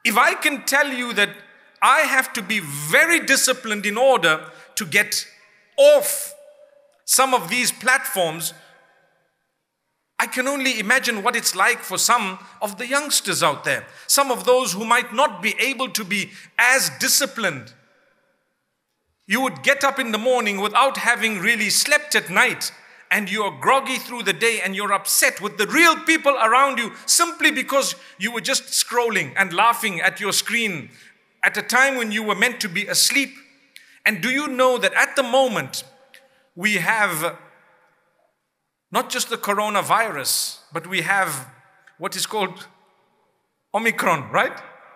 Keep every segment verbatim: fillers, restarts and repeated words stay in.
If I can tell you that I have to be very disciplined in order to get off some of these platforms, I can only imagine what it's like for some of the youngsters out there. Some of those who might not be able to be as disciplined. You would get up in the morning without having really slept at night, and you're groggy through the day, and you're upset with the real people around you simply because you were just scrolling and laughing at your screen at a time when you were meant to be asleep. And do you know that at the moment we have not just the coronavirus, but we have what is called Omicron, right?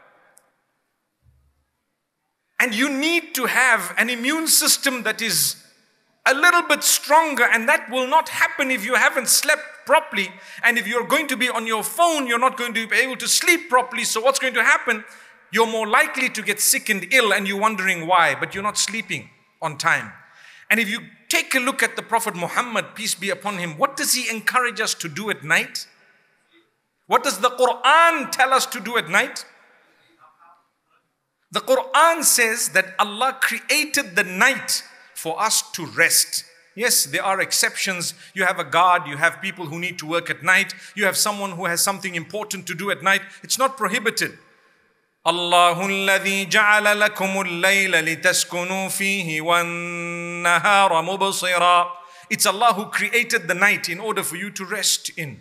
And you need to have an immune system that is a little bit stronger, and that will not happen if you haven't slept properly. And if you're going to be on your phone, you're not going to be able to sleep properly. So what's going to happen? You're more likely to get sick and ill, and you're wondering why, but you're not sleeping on time. And if you take a look at the Prophet Muhammad, peace be upon him, what does he encourage us to do at night? What does the Quran tell us to do at night? The Quran says that Allah created the night for us to rest. Yes, there are exceptions. You have a guard, you have people who need to work at night, you have someone who has something important to do at night. It's not prohibited. Allahu alladhi ja'ala lakumul layla litaskunu fihi wan nahara mubsira. It's Allah who created the night in order for you to rest in.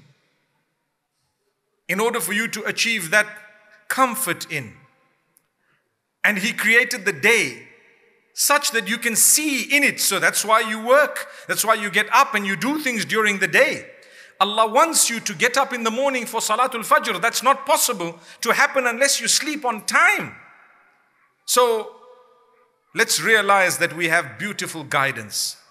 In order for you to achieve that comfort in. And He created the day such that you can see in it. So that's why you work. That's why you get up and you do things during the day. Allah wants you to get up in the morning for Salatul Fajr. That's not possible to happen unless you sleep on time. So let's realize that we have beautiful guidance.